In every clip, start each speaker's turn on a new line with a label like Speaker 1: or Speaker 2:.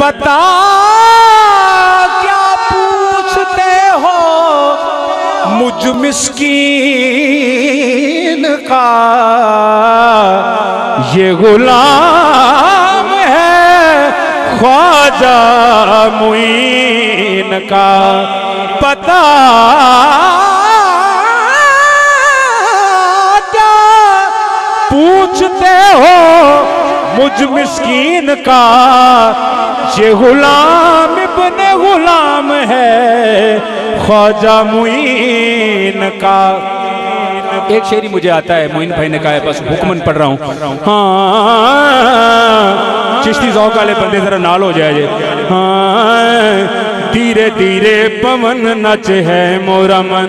Speaker 1: बता क्या पूछते हो मुझ मिस्कीन का, ये गुलाम है ख्वाजा मुईन का। पता क्या पूछते हो मुझ मिस्कीन का, ये गुलाम इब्ने गुलाम है ख्वाजा मुईन का। एक शेरी मुझे आता है, मोइन भाई ने कहा है, बस हुक्मन पढ़ रहा हूँ। हाँ चिश्ती ज़ौक़ वाले बंदे जरा नाल हो जाए। हाँ धीरे धीरे पवन नच है मोरा मन,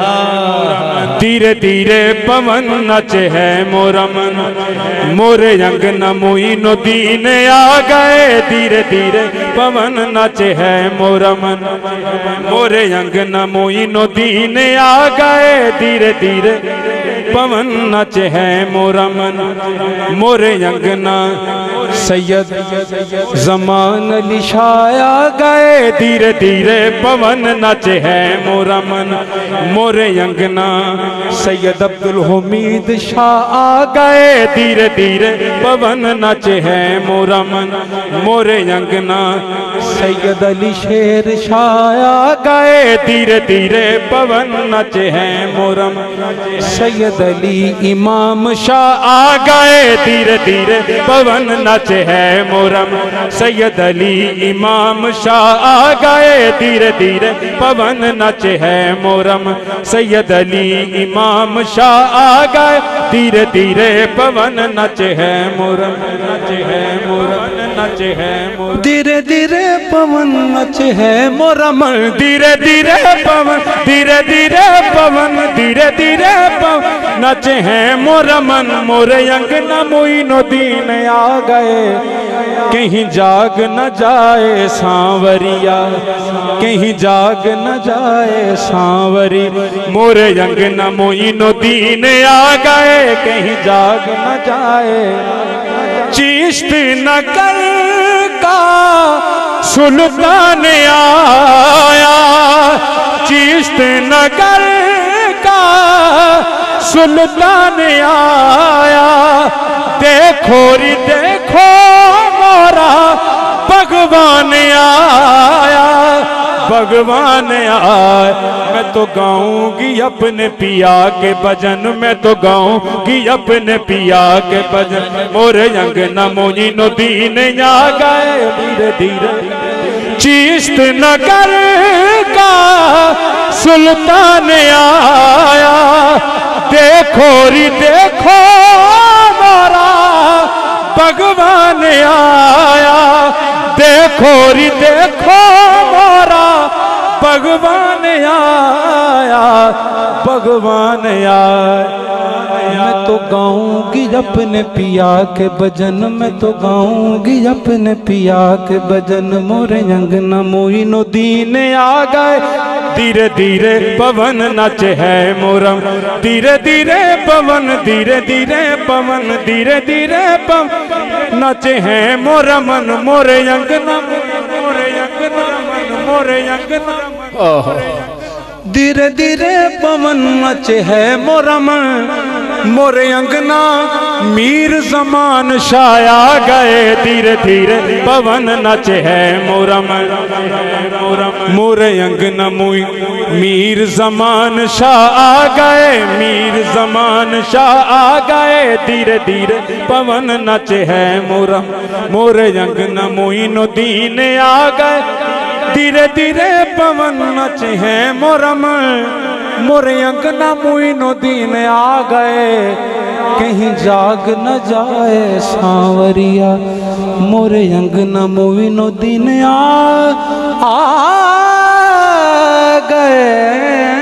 Speaker 1: धीरे धीरे पवन नच है मोरा मन, मोरे अंगना मोइनुद्दीन आ गए। धीरे धीरे पवन नच है मोरा मन, मोरे अंगना मोइनुद्दीन आ गए। धीरे धीरे पवन नच है मोरा मन, मोरे अंगना सैयद ज़मान अली शाह आ गए। धीरे धीरे पवन नच है मोरा मन, मोरे अंगना सैयद अब्दुल हमीद शाह आ गए। धीरे धीरे पवन नच है मोरा मन, मोरे अंगना सैयद अली शेर शाह आ गए। धीरे धीरे पवन नच है मोरा मन, सैयद अली इमाम शाह आ गए। धीरे धीरे पवन नच है मोरम, सैयद अली इमाम शाह आ गए। धीरे धीरे पवन नच है मोरम, सैयद अली इमाम शाह आ गए। धीरे धीरे पवन नच है मोरम, नच है मोरम, नच है मोरम। धीरे धीरे पवन नच है मोरम, धीरे धीरे पवन, धीरे धीरे पवन, धीरे धीरे पवन नच है मोरमन, मोरे अंगना मोइनुद्दीन आ गए। कहीं जाग न जाए सांवरिया, कहीं जाग न जाए सांवरी, मोरे अंगना मोइनुद्दीन आ गए। कहीं जाग न जाए चिश्त नगर का सुल्तान आया, चिश्त नगर का सुल्तान आया। देखो रे देखो मोरा भगवान आया, भगवान आया। मैं तो गाऊंगी अपने पिया के भजन, मैं तो गाऊंगी अपने पिया के भजन, मोरे अंगना मोइनुद्दीन आ गए। धीरे धीरे चिश्त नगर का सुल्तान आया। देखो री देखो मोरा भगवान आया, देखो री देखो मोरा भगवान आया, भगवान आया। मैं तो गाऊंगी अपने पिया के भजन, मैं तो गाऊंगी अपने पिया के भजन, मोरे अंगना मोइनुद्दीन आ गए। धीरे धीरे पवन नच है मोरम, धीरे धीरे पवन, धीरे धीरे पवन, धीरे धीरे पवन नच है मोरा मन, मोरे अंगना, मोरे अंगना मन, मोरे अंगना। धीरे धीरे पवन नच है मोरा मन, मोरे अंगना मीर ज़मान शाह आ गए। धीरे धीरे पवन नच है मोरा मन, मोरे अंगना मीर ज़मान शाह आ गए, मीर ज़मान शाह आ गए। धीरे धीरे पवन नच है मोरा, मोरे अंगना मोइनुद्दीन आ गए। धीरे धीरे पवन नच है मोरम, मोरे अंगना मोइनुद्दीन आ गए। कहीं जाग न जाए सांवरिया, मोरे अंगना मोइनुद्दीन आ गए।